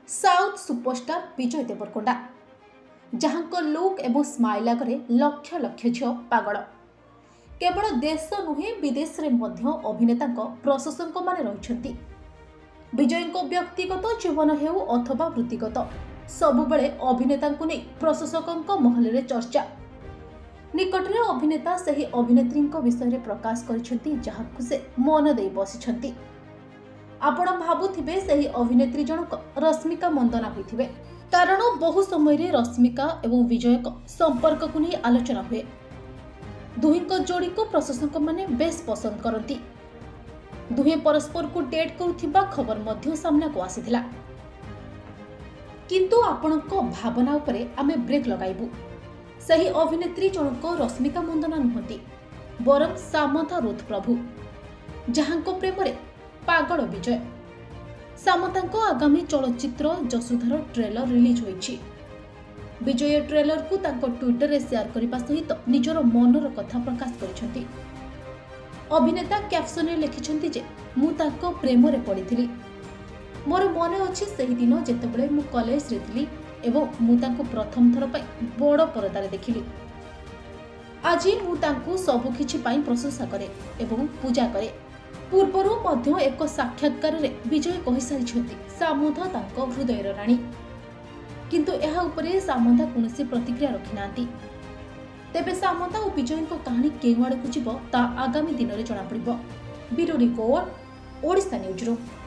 South superstar Vijay Deverakonda जहां look एवं smile आगे लक्ष लक्ष झील पागल। केवल देश नुहे विदेश में अभिनेता प्रशंसक माने रहिछंती। विजय व्यक्तिगत जीवन हेउ अथवा वृत्तिगत सबुबले अभिनेता नहीं प्रशंसकों महल में चर्चा। निकटरे अभिनेता सही अभिनेत्री विषय प्रकाश करिसेंती जहां से मन दे बसिछंती। आपण भाबुथिबे सही अभिनेत्री जनक रश्मिका मंदना होइथिबे, कारण बहु समय रे रश्मिका एवं विजय संपर्क को नहीं आलोचना हुए। दुहिंक जोड़ी को प्रशंसक माने बेस पसंद करती। दुहे परस्पर को डेट करुथिबा खबर मध्य सामना को आसीथिला। किंतु आपणक भावना उपरे आमे ब्रेक लगाइबु। सही अभिनेत्री जनक रश्मिका मंदना नुहंती, बरं सामंथा रुथ प्रभु जहां प्रेम रे पागल विजय। सामंता आगामी चलचित्र जसुधार ट्रेलर रिलीज होईछि। विजय ट्रेलर को तांको ट्विटर रे शेयर करने सहित निजर मनर कथा प्रकाश करिसेंती। अभिनेता कैप्शन रे लिखिसेंती जे मु तांको प्रेम रे पड़िथिली। मोर मन अछि सेहि दिन जेतेबेले मु कॉलेज रे थिली एवं मु तांको प्रथम थर पय बड़ परदारे देखिली। आज मु तांको सब किछि पय प्रशंसा करे एवं पूजा करे। पूर्वर मध्य एक साक्षात्कार रे विजय कहि सारिछंती सामंथा तांको हृदयर राणी, किंतु एहा उपरे सामंथा कोनोसी प्रतिक्रिया रखि नांती। तेबे सामंथा और विजय को कहानी केउ आड़ को जिवो ता आगामी दिन रे जणा पड़िबो। Bureau report, Odisha news room.